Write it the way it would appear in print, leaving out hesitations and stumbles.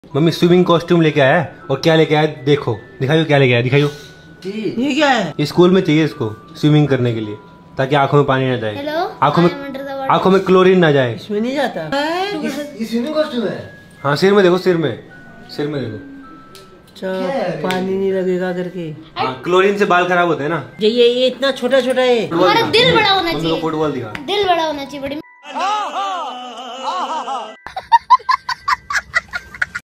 Mummy swimming costume लेके आया है। और क्या लेके आया देखो, दिखाइयो क्या लेके आया, दिखाइयो। ये क्या है? स्कूल में चाहिए इसको स्विमिंग करने के लिए, ताकि आंखों में पानी ना जाए, आंखों में क्लोरीन ना जाए। इसमें नहीं जाता। ये स्विमिंग कॉस्ट्यूम है। हाँ सिर में देखो, सिर में देखो। पानी नहीं लगेगा करके। हाँ, क्लोरीन से बाल खराब होते हैं ना। ये इतना छोटा छोटा है। हमारा दिल बड़ा होना चाहिए। फुटबॉल दिखा, दिल बड़ा होना चाहिए बड़ी।